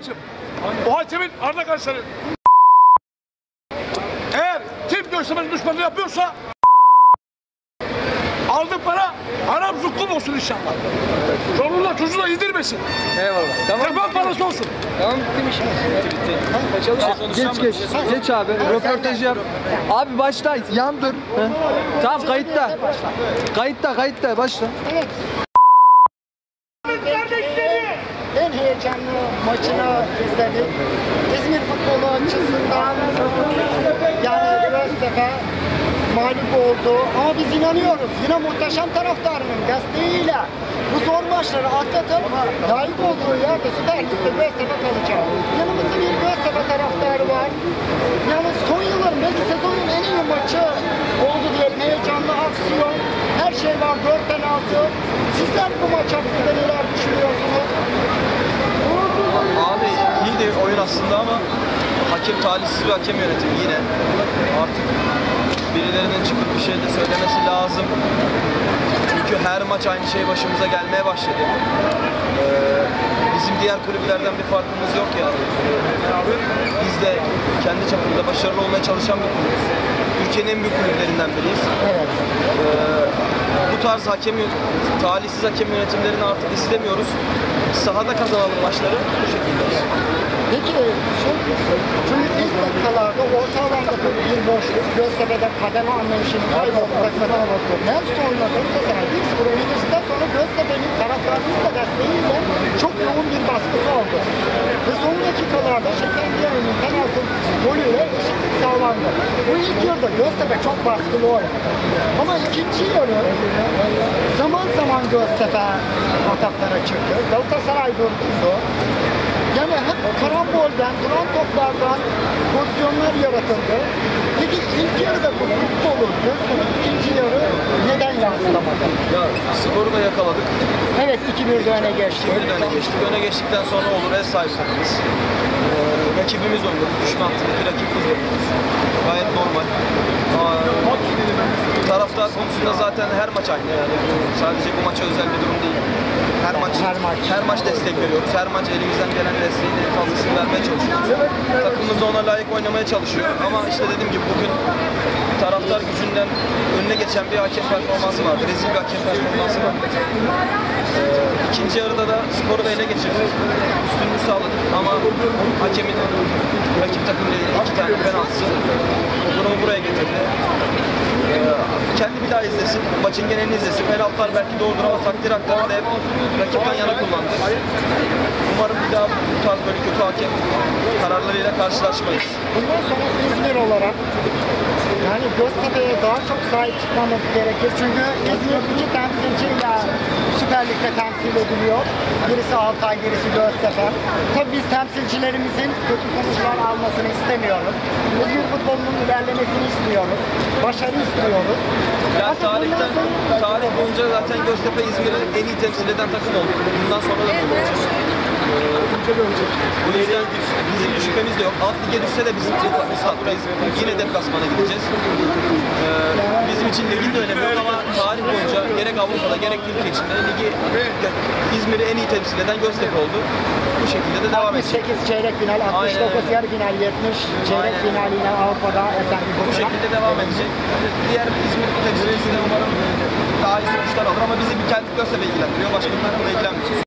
Abicim, o hakemin Arda Kayseri. Eğer kim Göztepe'nin düşmanlığı yapıyorsa aldığı para haram zukkum olsun inşallah. Çoluğuna çocuğuna yedirmesin. Eyvallah. Tamam. Kefen parası olsun. Tamam bitti işimiz. Bitti. Kaçalım. Geç abi. Röportaj yap. Abi başla. Yan dur. Tamam kayıtta. Kayıtta başla. Evet. En heyecanlı maçını izledik. İzmir futbolu açısından yani Göztepe mağlup oldu ama biz inanıyoruz. Yine muhteşem taraftarının desteğiyle bu zor maçları atlatıp layık olduğu yerde Süper Lig'de Göztepe kalacak. Yanımızda bir Göztepe taraftarı var. Yani son yılların belki sezonun en iyi maçı oldu diyelim. Heyecanlı aksiyon, her şey var, 4 penaltı. Sizler bu maç hakkında neler düşünüyorsunuz? Abi iyiydi oyun aslında ama hakem talihsiz bir hakem yönetimi yine. Artık birilerinin çıkıp bir şey de söylemesi lazım. Çünkü her maç aynı şey başımıza gelmeye başladı. Bizim diğer kulüplerden bir farkımız yok yani. Biz de kendi çapında başarılı olmaya çalışan bir kulübüz. Türkiye'nin en büyük kulüplerinden biriyiz. Evet. Bu tarz talihsiz hakem yönetimlerini artık istemiyoruz. Sahada kazanalım maçları bu şekilde. Peki, çünkü ilk dakikalarda orta alanda bir boşluk, Göztepe'de kademe anlayışını kaybolmakta. Ben sonra Galatasaray 1-0 öne geçtikten sonra Göztepe'nin taraftarının da desteğiyle çok yoğun bir baskısı oldu. Ve son dakikalarda Şekerdiyan'ın penaltı golüyle eşitlik sağlandı. Bu ilk yarıda Göztepe çok baskılı oynadı. Ama ikinci yarı zaman zaman Göztepe ataklara çıktı. Galatasaray durdu. Yani hep karambolden, duran toplardan pozisyonlar yaratıldı. Peki ilk yarıda bu futbolu Göztepe ikinci yarı neden yansıtamadı? Ya skoru da yakaladık. Evet 2-1'de öne geçti. 2-1'de öne geçtik. Öne geçtikten sonra olur ev sahibi takımız. Rakibimiz oynuyoruz. Düşman hattındaki rakibimiz oynuyoruz. Gayet normal. Taraftar konusunda zaten her maç aynı yani. Sadece bu maça özel bir durum değil. Her maç destek veriyoruz. Her maç elimizden gelen desteğin en fazlasını vermeye çalışıyoruz. Takımımız da ona layık oynamaya çalışıyor. Ama işte dediğim gibi bugün taraftar gücünden önüne geçen bir hakem performansı vardı. Rezil bir hakem performansı vardı. İkinci yarıda da skoru da ele geçirdik. Üstünlüğü sağladık ama hakemin rakip takımla ilgili 2 tane penaltısı durumu buraya getirdi. Kendi bir daha izlesin, maçın genelini izlesin. Penaltılar belki doğrudur ama takdir haklarını da hep rakipten yana kullandı. Umarım bir daha bu tarz böyle kötü hakem kararlarıyla karşılaşmayız. Bundan sonra İzmir olarak yani Göztepe'ye daha çok sahip çıkmamız gerekir. Çünkü İzmir 2 temsilciyle Süper Lig'de temsil ediliyor. Birisi Altay, birisi Göztepe. Tabii biz temsilcilerimizin kötü sonuçlar almasını istemiyoruz. İzmir futbolunun ilerlemesini istiyoruz. Başarı istiyoruz. Ya tarih boyunca zaten Göztepe İzmir'i en iyi temsil eden takım oldu. Bundan sonra da böyle olacak. Bu yüzden bizim bir şüphemiz de yok. Alt lige düşse de bizim stattayız. Yine deplasmana gideceğiz. Bizim için ligin de önemi yok ama tarih boyunca gerek Avrupa'da gerek Türkiye içinde ligi İzmir'i en iyi temsil eden Göztepe oldu. Bu şekilde de devam edecek. 68 çeyrek final, 69 yarı final, 70 çeyrek final yine Avrupa'da bu şekilde devam edecek. Diğer İzmir temsilcisi de umarım daha iyi sonuçlar alır ama bizi bir kendi Göztepe ilgilendiriyor. Başka bir takımla ilgilenmiyor.